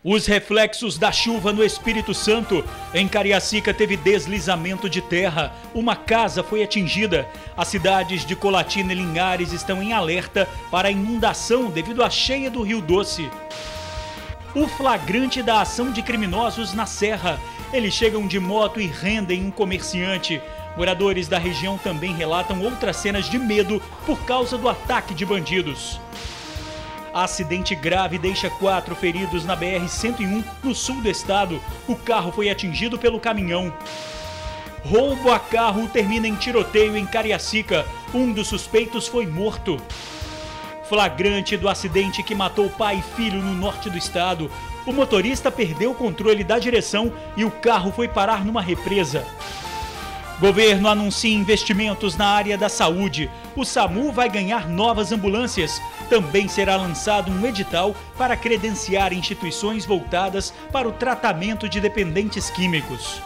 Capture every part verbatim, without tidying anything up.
Os reflexos da chuva no Espírito Santo. Em Cariacica teve deslizamento de terra. Uma casa foi atingida. As cidades de Colatina e Linhares estão em alerta para inundação devido à cheia do Rio Doce. O flagrante da ação de criminosos na Serra. Eles chegam de moto e rendem um comerciante. Moradores da região também relatam outras cenas de medo por causa do ataque de bandidos. Acidente grave deixa quatro feridos na B R cento e um, no sul do estado. O carro foi atingido pelo caminhão. Roubo a carro termina em tiroteio em Cariacica. Um dos suspeitos foi morto. Flagrante do acidente que matou pai e filho no norte do estado. O motorista perdeu o controle da direção e o carro foi parar numa represa. Governo anuncia investimentos na área da saúde. O SAMU vai ganhar novas ambulâncias. Também será lançado um edital para credenciar instituições voltadas para o tratamento de dependentes químicos.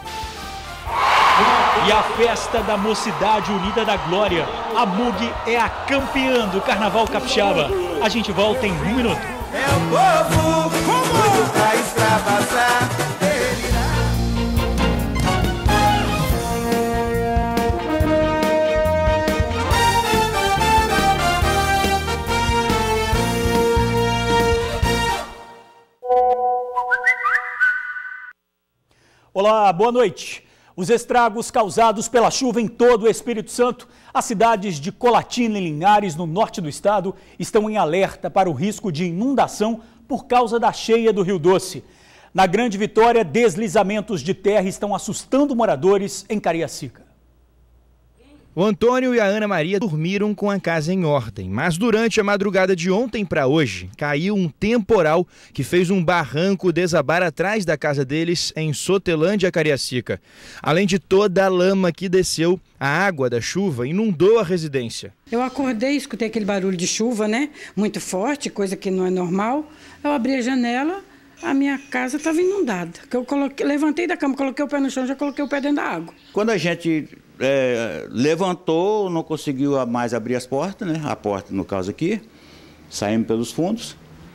E a festa da Mocidade Unida da Glória. A M U G é a campeã do Carnaval Capixaba. A gente volta em um minuto. É o povo, como pra extravasar. Olá, boa noite. Os estragos causados pela chuva em todo o Espírito Santo, as cidades de Colatina e Linhares, no norte do estado, estão em alerta para o risco de inundação por causa da cheia do Rio Doce. Na Grande Vitória, deslizamentos de terra estão assustando moradores em Cariacica. O Antônio e a Ana Maria dormiram com a casa em ordem, mas durante a madrugada de ontem para hoje, caiu um temporal que fez um barranco desabar atrás da casa deles em Sotelândia, Cariacica. Além de toda a lama que desceu, a água da chuva inundou a residência. Eu acordei, escutei aquele barulho de chuva, né? Muito forte, coisa que não é normal. Eu abri a janela, a minha casa estava inundada. Eu coloquei, levantei da cama, coloquei o pé no chão, já coloquei o pé dentro da água. Quando a gente é, levantou, não conseguiu mais abrir as portas, né? A porta, no caso aqui, saímos pelos fundos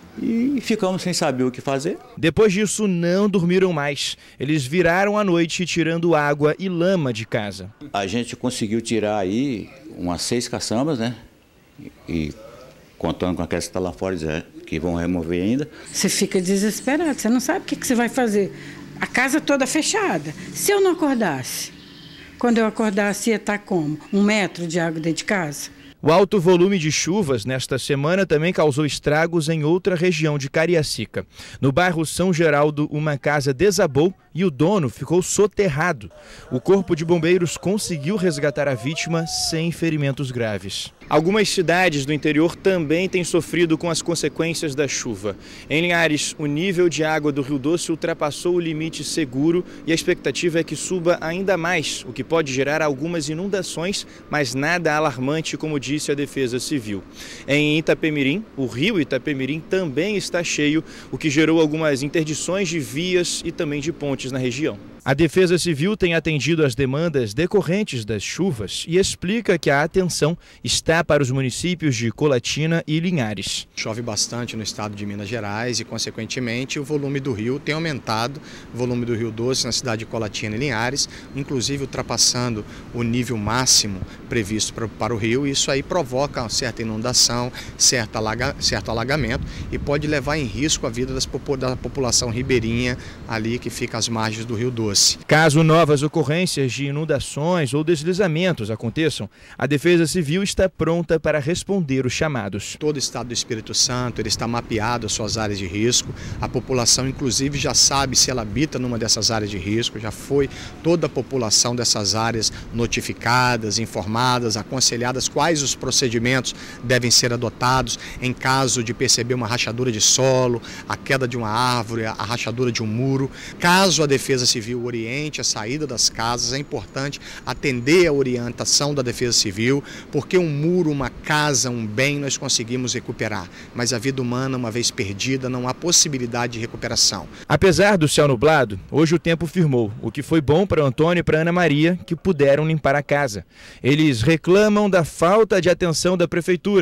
e ficamos sem saber o que fazer. Depois disso, não dormiram mais. Eles viraram a noite tirando água e lama de casa. A gente conseguiu tirar aí umas seis caçambas, né? E, e contando com aquelas que estão lá fora, que vão remover ainda. Você fica desesperado, você não sabe o que, que você vai fazer. A casa toda fechada. Se eu não acordasse, quando eu acordasse ia estar como? Um metro de água dentro de casa? O alto volume de chuvas nesta semana também causou estragos em outra região de Cariacica. No bairro São Geraldo, uma casa desabou e o dono ficou soterrado. O corpo de bombeiros conseguiu resgatar a vítima sem ferimentos graves. Algumas cidades do interior também têm sofrido com as consequências da chuva. Em Linhares, o nível de água do Rio Doce ultrapassou o limite seguro e a expectativa é que suba ainda mais, o que pode gerar algumas inundações, mas nada alarmante, como disse a Defesa Civil. Em Itapemirim, o rio Itapemirim também está cheio, o que gerou algumas interdições de vias e também de pontes na região. A Defesa Civil tem atendido às demandas decorrentes das chuvas e explica que a atenção está para os municípios de Colatina e Linhares. Chove bastante no estado de Minas Gerais e, consequentemente, o volume do rio tem aumentado, o volume do Rio Doce na cidade de Colatina e Linhares, inclusive ultrapassando o nível máximo previsto para, para o rio. Isso aí provoca uma certa inundação, certo, alaga, certo alagamento e pode levar em risco a vida das, da população ribeirinha ali que fica às margens do Rio Doce. Caso novas ocorrências de inundações ou deslizamentos aconteçam, a Defesa Civil está pronta para responder os chamados. Todo o estado do Espírito Santo ele está mapeado as suas áreas de risco. A população, inclusive, já sabe se ela habita numa dessas áreas de risco. Já foi toda a população dessas áreas notificadas, informadas, aconselhadas quais os procedimentos devem ser adotados em caso de perceber uma rachadura de solo, a queda de uma árvore, a rachadura de um muro. Caso a Defesa Civil oriente a saída das casas, é importante atender a orientação da Defesa Civil, porque um muro, uma casa, um bem nós conseguimos recuperar, mas a vida humana, uma vez perdida, não há possibilidade de recuperação. Apesar do céu nublado, hoje o tempo firmou, o que foi bom para o Antônio e para a Ana Maria, que puderam limpar a casa. Eles reclamam da falta de atenção da prefeitura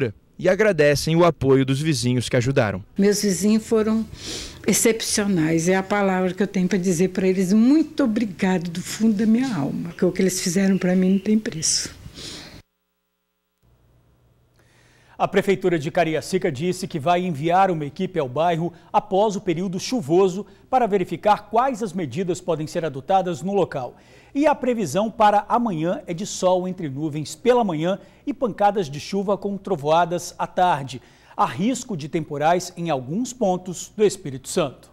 e agradecem o apoio dos vizinhos que ajudaram. Meus vizinhos foram excepcionais, é a palavra que eu tenho para dizer para eles. Muito obrigado do fundo da minha alma, porque o que eles fizeram para mim não tem preço. A Prefeitura de Cariacica disse que vai enviar uma equipe ao bairro após o período chuvoso para verificar quais as medidas podem ser adotadas no local. E a previsão para amanhã é de sol entre nuvens pela manhã e pancadas de chuva com trovoadas à tarde. Há risco de temporais em alguns pontos do Espírito Santo.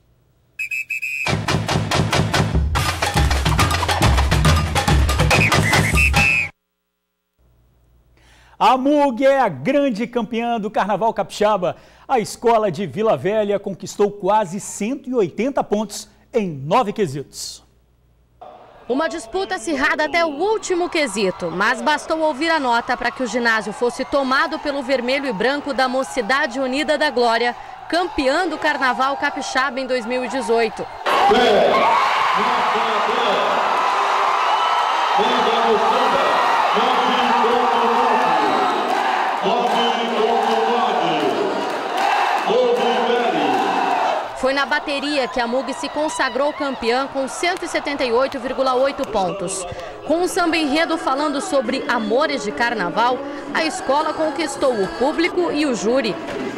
A Mug é a grande campeã do Carnaval Capixaba. A escola de Vila Velha conquistou quase cento e oitenta pontos em nove quesitos. Uma disputa acirrada até o último quesito, mas bastou ouvir a nota para que o ginásio fosse tomado pelo vermelho e branco da Mocidade Unida da Glória, campeã do Carnaval Capixaba em dois mil e dezoito. Foi na bateria que a Mug se consagrou campeã com cento e setenta e oito vírgula oito pontos. Com um samba enredo falando sobre amores de carnaval, a escola conquistou o público e o júri.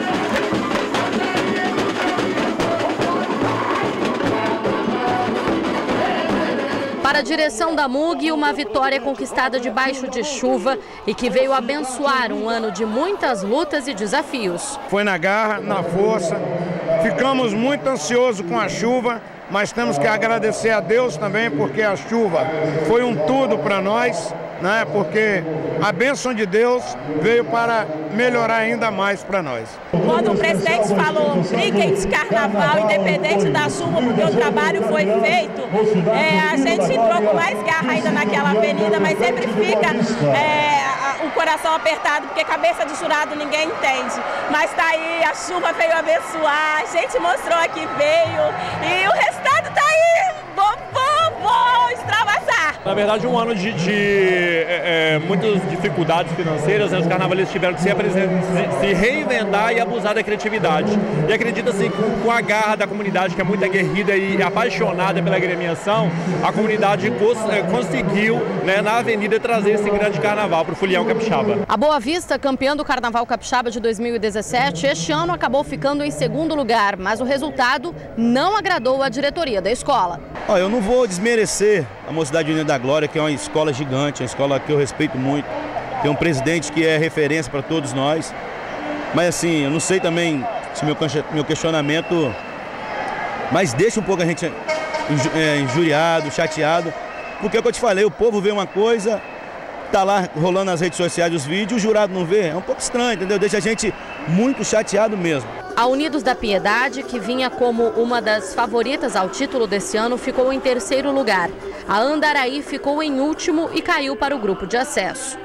Para a direção da Mug, uma vitória conquistada debaixo de chuva e que veio abençoar um ano de muitas lutas e desafios. Foi na garra, na força, ficamos muito ansiosos com a chuva, mas temos que agradecer a Deus também, porque a chuva foi um tudo para nós, né? Porque a bênção de Deus veio para melhorar ainda mais para nós. Quando o presidente falou, brinquem de carnaval, independente da chuva, porque o trabalho foi feito, é, a gente entrou com mais garra ainda naquela avenida, mas sempre fica é, o coração apertado, porque cabeça de jurado ninguém entende. Mas tá aí, a chuva veio abençoar, a gente mostrou que veio e o resultado tá aí, vou, vou, vou extravasar. Na verdade, um ano de, de é, muitas dificuldades financeiras, né? Os carnavalistas tiveram que se, se reinventar e abusar da criatividade. E acredito assim, com, com a garra da comunidade, que é muito aguerrida e apaixonada pela agremiação, a comunidade cons, conseguiu, né, na avenida, trazer esse grande carnaval para o Folião Capixaba. A Boa Vista, campeã do Carnaval Capixaba de dois mil e dezessete, este ano acabou ficando em segundo lugar, mas o resultado não agradou a diretoria da escola. Oh, eu não vou desmerecer a Mocidade Unida da Glória, que é uma escola gigante, uma escola que eu respeito muito. Tem um presidente que é referência para todos nós. Mas assim, eu não sei também se meu, meu questionamento... Mas deixa um pouco a gente é, injuriado, chateado. Porque é o que eu te falei, o povo vê uma coisa, tá lá rolando nas redes sociais os vídeos, o jurado não vê. É um pouco estranho, entendeu? Deixa a gente muito chateado mesmo. A Unidos da Piedade, que vinha como uma das favoritas ao título desse ano, ficou em terceiro lugar. A Andaraí ficou em último e caiu para o grupo de acesso.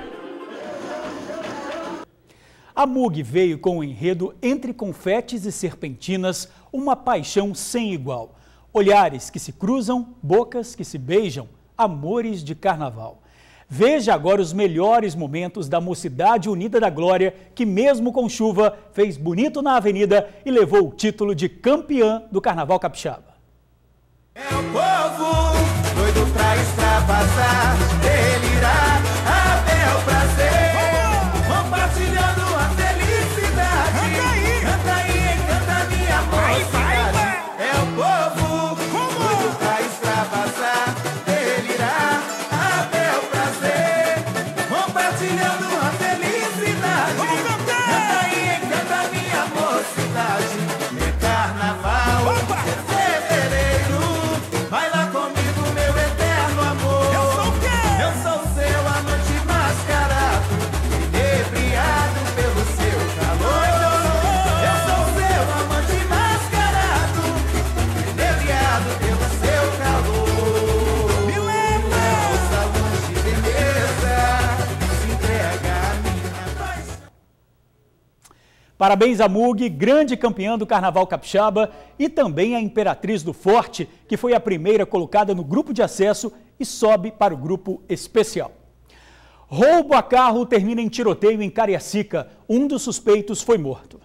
A Mug veio com o enredo Entre Confetes e Serpentinas, uma paixão sem igual. Olhares que se cruzam, bocas que se beijam, amores de carnaval. Veja agora os melhores momentos da Mocidade Unida da Glória, que mesmo com chuva, fez bonito na avenida e levou o título de campeã do Carnaval Capixaba. É o povo doido pra extravasar, delirar até o prazer, compartilhando a felicidade. Canta aí, canta aí, canta minha mocidade. É o povo doido pra extravasar, delirar até o prazer, compartilhando a felicidade. Canta aí, canta minha mocidade. É carnaval, é fevereiro, vai lá comigo, meu eterno amor. Eu sou o quê? Eu sou seu amante mascarado, inebriado pelo seu calor. Eu sou seu amante mascarado, inebriado pelo seu calor. Me leva ao salão de beleza, se entrega a minha paz. Parabéns a Mug, grande campeã do Carnaval Capixaba, e também a Imperatriz do Forte, que foi a primeira colocada no grupo de acesso e sobe para o grupo especial. Roubo a carro termina em tiroteio em Cariacica. Um dos suspeitos foi morto.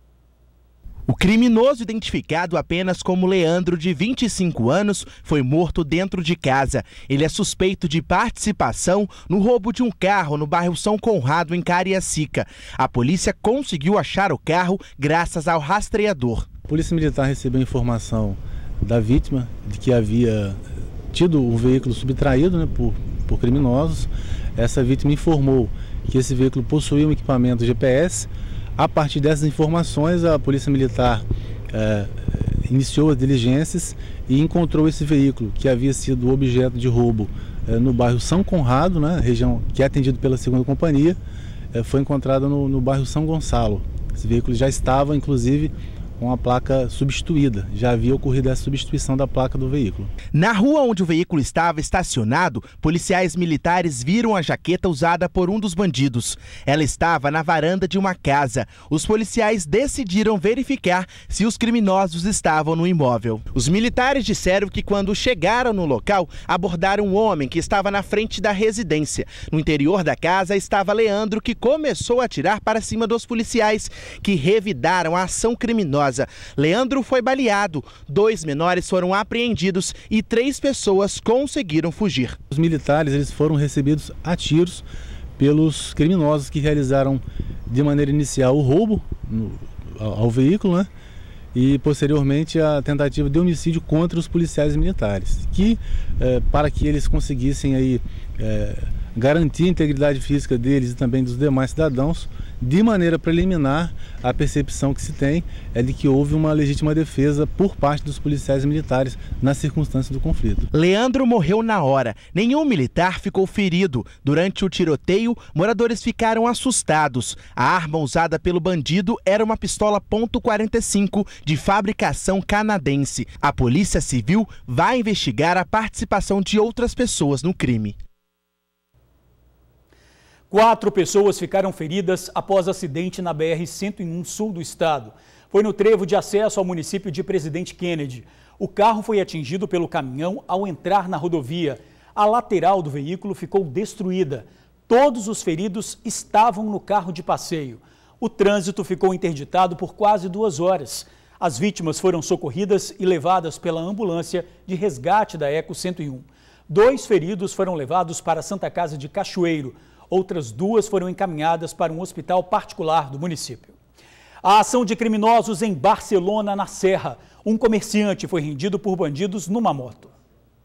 O criminoso, identificado apenas como Leandro, de vinte e cinco anos, foi morto dentro de casa. Ele é suspeito de participação no roubo de um carro no bairro São Conrado, em Cariacica. A polícia conseguiu achar o carro graças ao rastreador. A Polícia Militar recebeu informação da vítima de que havia tido o veículo subtraído, né, por, por criminosos. Essa vítima informou que esse veículo possuía um equipamento G P S. A partir dessas informações, a Polícia Militar eh, iniciou as diligências e encontrou esse veículo, que havia sido objeto de roubo eh, no bairro São Conrado, né, região que é atendido pela segunda Companhia, eh, foi encontrado no, no bairro São Gonçalo. Esse veículo já estava, inclusive, com a placa substituída. Já havia ocorrido essa substituição da placa do veículo. Na rua onde o veículo estava estacionado, policiais militares viram a jaqueta usada por um dos bandidos. Ela estava na varanda de uma casa. Os policiais decidiram verificar se os criminosos estavam no imóvel. Os militares disseram que quando chegaram no local, abordaram um homem que estava na frente da residência. No interior da casa estava Leandro, que começou a atirar para cima dos policiais, que revidaram a ação criminosa. Leandro foi baleado, dois menores foram apreendidos e três pessoas conseguiram fugir. Os militares eles foram recebidos a tiros pelos criminosos que realizaram de maneira inicial o roubo no, ao, ao veículo, né? E posteriormente a tentativa de homicídio contra os policiais militares, que eh, para que eles conseguissem aí, eh, garantir a integridade física deles e também dos demais cidadãos. De maneira preliminar, a percepção que se tem é de que houve uma legítima defesa por parte dos policiais militares nas circunstâncias do conflito. Leandro morreu na hora. Nenhum militar ficou ferido. Durante o tiroteio, moradores ficaram assustados. A arma usada pelo bandido era uma pistola ponto quarenta e cinco de fabricação canadense. A Polícia Civil vai investigar a participação de outras pessoas no crime. Quatro pessoas ficaram feridas após acidente na B R cento e um sul do estado. Foi no trevo de acesso ao município de Presidente Kennedy. O carro foi atingido pelo caminhão ao entrar na rodovia. A lateral do veículo ficou destruída. Todos os feridos estavam no carro de passeio. O trânsito ficou interditado por quase duas horas. As vítimas foram socorridas e levadas pela ambulância de resgate da Eco cento e um. Dois feridos foram levados para a Santa Casa de Cachoeiro. Outras duas foram encaminhadas para um hospital particular do município. A ação de criminosos em Barcelona, na Serra. Um comerciante foi rendido por bandidos numa moto.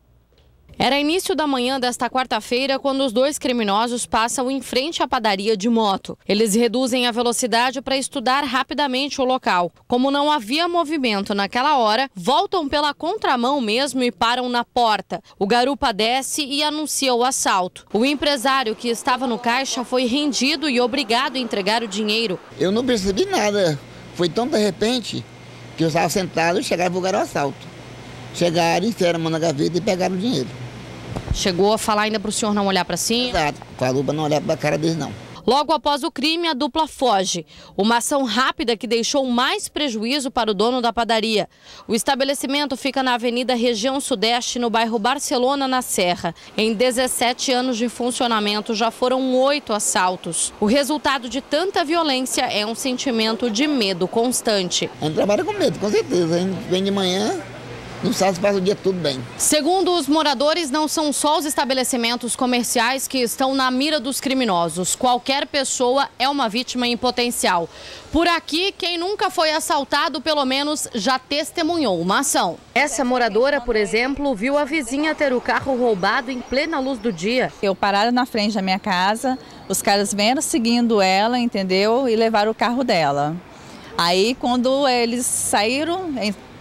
Era início da manhã desta quarta-feira quando os dois criminosos passam em frente à padaria de moto. Eles reduzem a velocidade para estudar rapidamente o local. Como não havia movimento naquela hora, voltam pela contramão mesmo e param na porta. O garupa desce e anuncia o assalto. O empresário que estava no caixa foi rendido e obrigado a entregar o dinheiro. Eu não percebi nada. Foi tão de repente que eu estava sentado e chegaram e vulgaram o assalto. Chegaram, enfiaram a mão na gaveta e pegaram o dinheiro. Chegou a falar ainda para o senhor não olhar para cima? Exato, falou para não olhar para a cara deles não. Logo após o crime, a dupla foge. Uma ação rápida que deixou mais prejuízo para o dono da padaria. O estabelecimento fica na Avenida Região Sudeste, no bairro Barcelona, na Serra. Em dezessete anos de funcionamento, já foram oito assaltos. O resultado de tanta violência é um sentimento de medo constante. A gente trabalha com medo, com certeza. A gente vem de manhã, não sabe se passa o dia tudo bem. Segundo os moradores, não são só os estabelecimentos comerciais que estão na mira dos criminosos. Qualquer pessoa é uma vítima em potencial. Por aqui, quem nunca foi assaltado, pelo menos, já testemunhou uma ação. Essa moradora, por exemplo, viu a vizinha ter o carro roubado em plena luz do dia. Eu parada na frente da minha casa, os caras vieram seguindo ela, entendeu? E levaram o carro dela. Aí, quando eles saíram,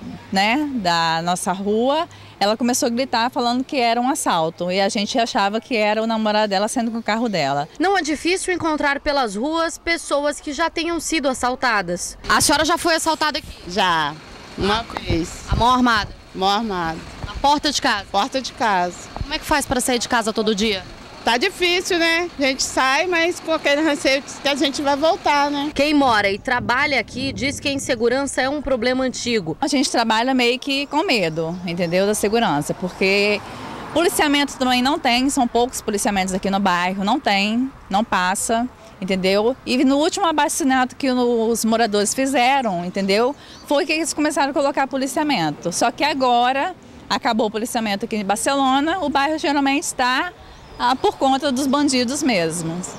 né, da nossa rua, ela começou a gritar falando que era um assalto e a gente achava que era o namorado dela saindo com o carro dela. Não é difícil encontrar pelas ruas pessoas que já tenham sido assaltadas. A senhora já foi assaltada aqui? Já, uma vez. A mão armada? Mão armada. Na porta de casa? Porta de casa. Como é que faz para sair de casa todo dia? Tá difícil, né? A gente sai, mas com aquele receio que a gente vai voltar, né? Quem mora e trabalha aqui diz que a insegurança é um problema antigo. A gente trabalha meio que com medo, entendeu? Da segurança, porque Policiamento também não tem, são poucos policiamentos aqui no bairro, não tem, não passa, entendeu? E no último abaixo-assinado que os moradores fizeram, entendeu? Foi que eles começaram a colocar policiamento. Só que agora acabou o policiamento aqui em Barcelona, o bairro geralmente está ah, por conta dos bandidos mesmos.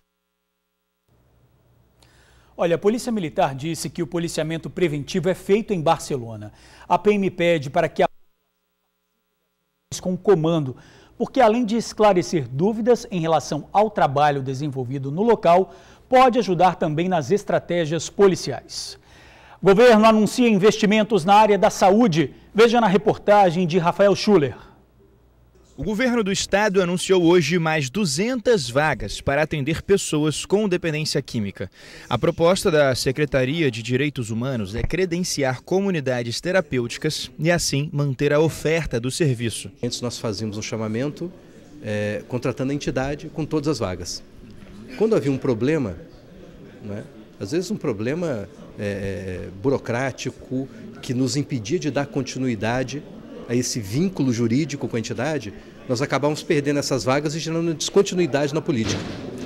Olha, a Polícia Militar disse que o policiamento preventivo é feito em Barcelona. A P M pede para que a com o comando, porque além de esclarecer dúvidas em relação ao trabalho desenvolvido no local, pode ajudar também nas estratégias policiais. O governo anuncia investimentos na área da saúde. Veja na reportagem de Rafael Schuller. O governo do estado anunciou hoje mais duzentas vagas para atender pessoas com dependência química. A proposta da Secretaria de Direitos Humanos é credenciar comunidades terapêuticas e assim manter a oferta do serviço. Antes nós fazíamos um chamamento é, contratando a entidade com todas as vagas. Quando havia um problema, né, às vezes um problema é, burocrático que nos impedia de dar continuidade a esse vínculo jurídico com a entidade, nós acabamos perdendo essas vagas e gerando descontinuidade na política.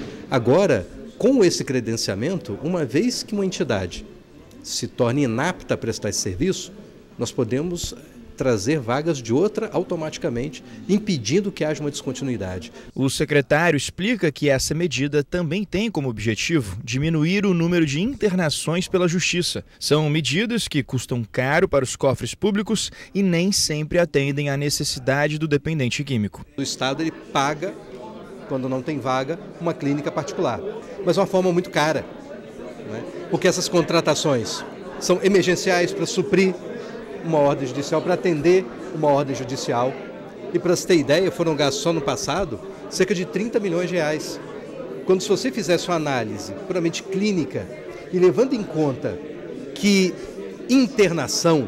Agora, com esse credenciamento, uma vez que uma entidade se torne inapta a prestar esse serviço, nós podemos trazer vagas de outra automaticamente, impedindo que haja uma descontinuidade. O secretário explica que essa medida também tem como objetivo diminuir o número de internações pela justiça. São medidas que custam caro para os cofres públicos e nem sempre atendem à necessidade do dependente químico. O Estado ele paga, quando não tem vaga, uma clínica particular, mas de uma forma muito cara, né? Porque essas contratações são emergenciais para suprir uma ordem judicial, para atender uma ordem judicial. E para você ter ideia, foram gastos só no passado cerca de trinta milhões de reais. Quando se você fizesse uma análise puramente clínica e levando em conta que internação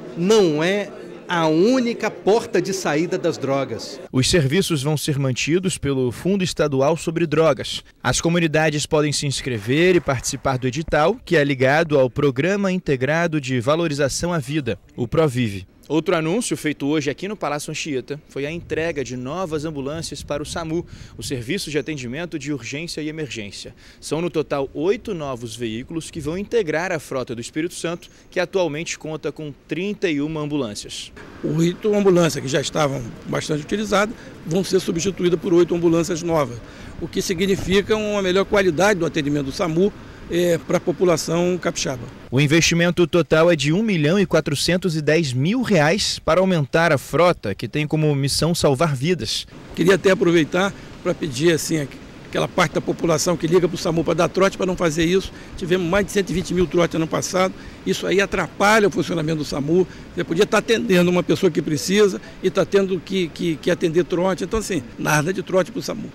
não é a única porta de saída das drogas. Os serviços vão ser mantidos pelo Fundo Estadual sobre Drogas. As comunidades podem se inscrever e participar do edital, que é ligado ao Programa Integrado de Valorização à Vida, o PROVIVE. Outro anúncio feito hoje aqui no Palácio Anchieta foi a entrega de novas ambulâncias para o SAMU, o Serviço de Atendimento de Urgência e Emergência. São no total oito novos veículos que vão integrar a frota do Espírito Santo, que atualmente conta com trinta e uma ambulâncias. Oito ambulâncias que já estavam bastante utilizadas vão ser substituídas por oito ambulâncias novas, o que significa uma melhor qualidade do atendimento do SAMU É, para a população capixaba. O investimento total é de um milhão e quatrocentos e dez mil reais para aumentar a frota, que tem como missão salvar vidas. Queria até aproveitar para pedir assim, aquela parte da população que liga para o SAMU para dar trote, para não fazer isso. Tivemos mais de cento e vinte mil trotes ano passado, isso aí atrapalha o funcionamento do SAMU. Você podia estar atendendo uma pessoa que precisa e está tendo que, que, que atender trote, então assim, nada de trote para o SAMU.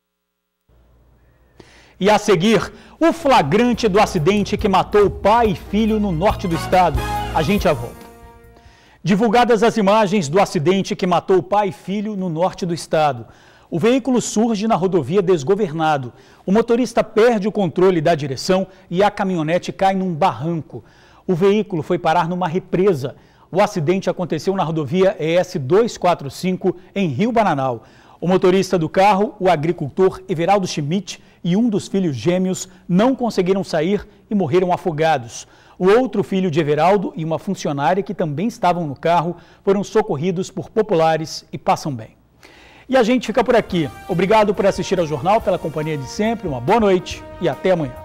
E a seguir, o flagrante do acidente que matou pai e filho no norte do estado. A gente já volta. Divulgadas as imagens do acidente que matou pai e filho no norte do estado. O veículo surge na rodovia desgovernado. O motorista perde o controle da direção e a caminhonete cai num barranco. O veículo foi parar numa represa. O acidente aconteceu na rodovia E S duzentos e quarenta e cinco, em Rio Bananal. O motorista do carro, o agricultor Everaldo Schmidt, e um dos filhos gêmeos não conseguiram sair e morreram afogados. O outro filho de Everaldo e uma funcionária que também estavam no carro foram socorridos por populares e passam bem. E a gente fica por aqui. Obrigado por assistir ao jornal, pela companhia de sempre, uma boa noite e até amanhã.